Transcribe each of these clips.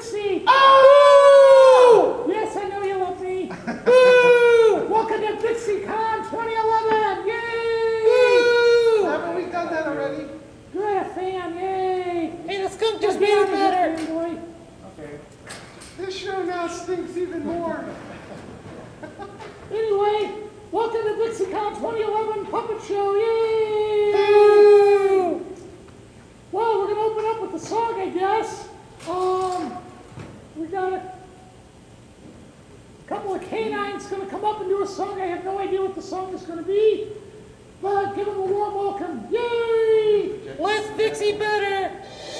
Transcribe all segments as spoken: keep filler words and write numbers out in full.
Vixie! Oh! Yes, I know you love me. Boo! Welcome to VixieCon twenty eleven! Yay! Haven't we done that already? Good, a fan, yay! Hey, the skunk just made it better. Okay. This show now stinks even more. Anyway, welcome to VixieCon twenty eleven Puppet Show, yay! Boo! Well, we're gonna open up with the song, I guess. Um, we got a couple of canines gonna come up and do a song. I have no idea what the song is gonna be, but give them a warm welcome. Yay! Less Vixie better.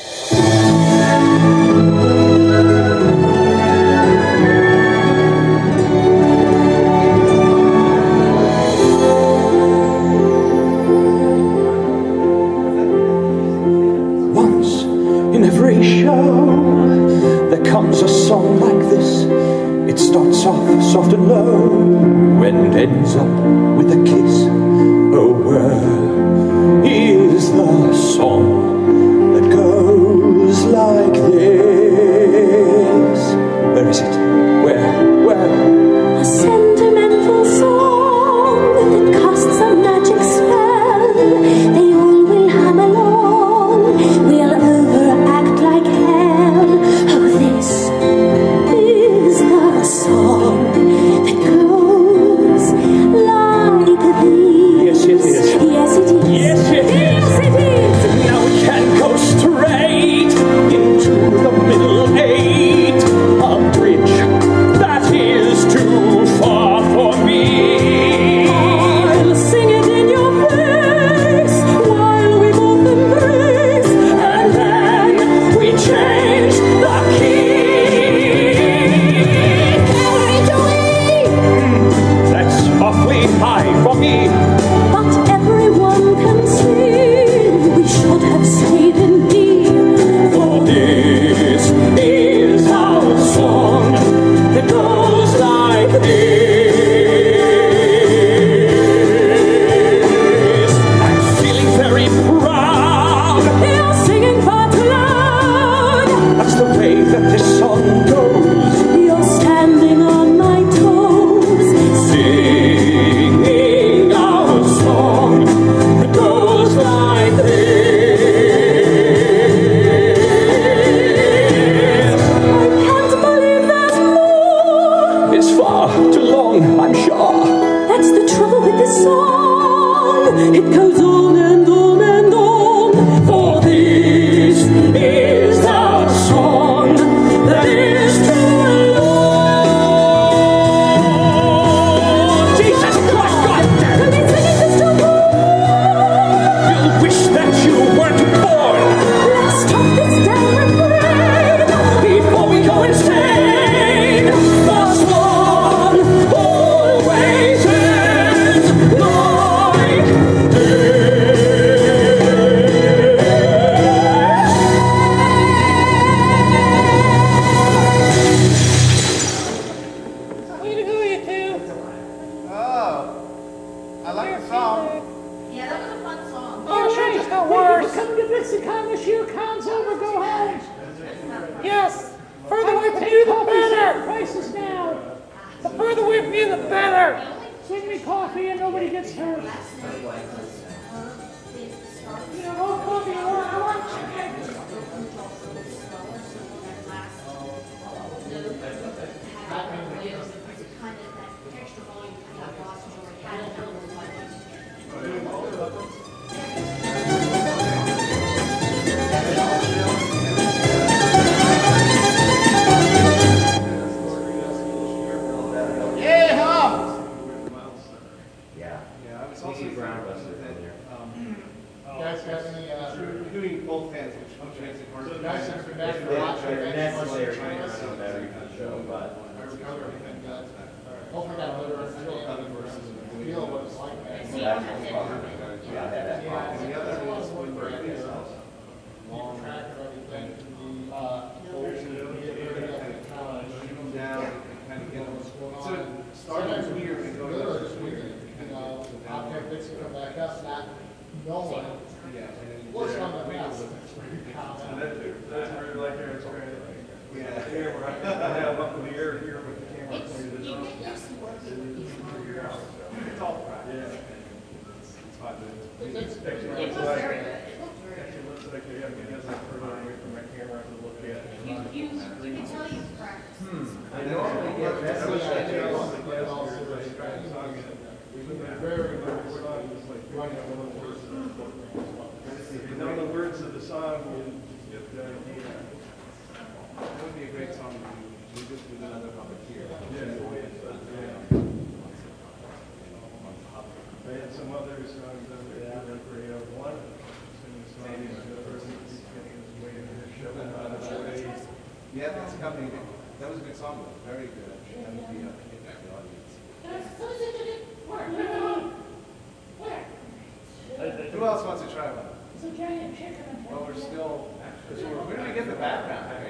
Once in every show there comes a song like this. It starts off soft and low and ends up with a kiss. Oh, where is the song that goes like this? Where is it? Where? Where? A sentimental song that casts a magic spell. They all will hum along, we'll overact like hell. Oh, this is the song that goes like this. Yes, it is. Yes, it is. Yes, it is. Yes, it is. Now we can go straight into the middle eight. A bridge that is too far for me. I'll sing it in your face while we both embrace, And then we change the key. Hey, Joey! That's awfully high for me. But everyone can see we should have stayed in D. For this is our song that goes like this. I'm feeling very proud. You're singing far too loud. That's the way that this song goes. You're standing on my toes. Singing our song that goes like this. I can't believe there's more. It's far too long, I'm sure. That's the trouble with this song. It goes on and on and on. For this is the song that is too long. Jesus Christ, God damn I've it! been singing this too long. You'll wish that you weren't born Let's stop this damn refrain. before we go insane. The song always ends like this. Way to go, you two. Oh, I like the song. Yeah, that was a fun song. Oh, sure, just got Thank you worse. for coming to VixieCon this year. Con's over. Go home. Yes. Further away from you, the Coffee better. prices now. The further away from you, the better. Swing me coffee and nobody gets hurt. You know, no coffee. I want, I want chicken. Yay, hum! You guys got any, uh, We're doing both hands, which makes it hard. so guys, since we're back If for they're- watching, they're thanks so next much layer, for joining trying us. to run better for the show, but- I recovered everything good. Hopefully got a better understanding versus feel what it's like. Yeah, that was fun. Yeah, that- that Yeah, part. and the other one was when we're at the, long track of everything, uh, goals and get rid of the challenge. Down and kind of get them. What's going So on. starting weird and going Good or to just weird, you know, object bits come back up, not knowing. yeah, and then What's on the yeah. best? That's that's really like your experience. Yeah. Yeah, up in the air here with the camera It's, pointed you at us. get used to working with these numbers. It's all practice. Yeah. It's fun. It looks, Actually, it looks looks like, very good. It looks very actually looks like they have, it has like further away from my camera to look at. You, you, you can tell you've practiced. I normally get that. I wish I knew all the guys also like trying to song it. We've been very, very song is like running up one of the words. If you know the words of the song, you get the idea. That would be a great song to do. We just did another public here. Yeah. I had some other songs on there that were pretty out one. Singing songs, the person keeps getting his way to his show. Yeah, that's a company. That was a good song, though. Very good. That would be a hit back the audience. Where? Who else wants to try one? It's a giant chicken. Well, we're still, we're going to get the background.